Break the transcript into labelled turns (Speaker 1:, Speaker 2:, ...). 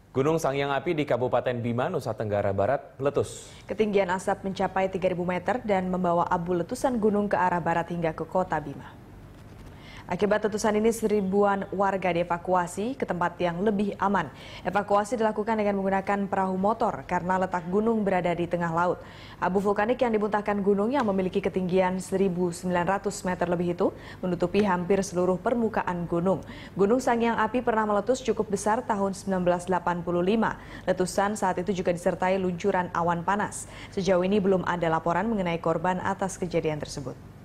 Speaker 1: Gunung Sangyang Api di Kabupaten Bima, Nusa Tenggara Barat meletus.
Speaker 2: Ketinggian asap mencapai 3.000 meter dan membawa abu letusan gunung ke arah barat hingga ke kota Bima. Akibat letusan ini, seribuan warga dievakuasi ke tempat yang lebih aman. Evakuasi dilakukan dengan menggunakan perahu motor karena letak gunung berada di tengah laut. Abu vulkanik yang dimuntahkan gunung yang memiliki ketinggian 1.900 meter lebih itu menutupi hampir seluruh permukaan gunung. Gunung Sangyang Api pernah meletus cukup besar tahun 1985. Letusan saat itu juga disertai luncuran awan panas. Sejauh ini belum ada laporan mengenai korban atas kejadian tersebut.